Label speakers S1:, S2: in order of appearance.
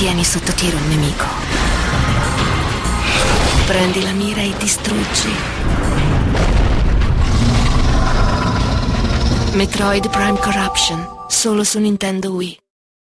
S1: Tieni sotto tiro il nemico. Prendi la mira e distruggi. Metroid Prime Corruption, solo su Nintendo Wii.